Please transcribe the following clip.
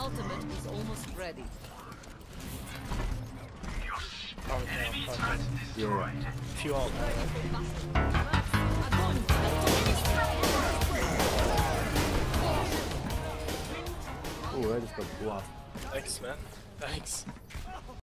ultimate is almost ready. Oh, Yeah. if you all Oh, I just got bluffed. thanks, man. Thanks.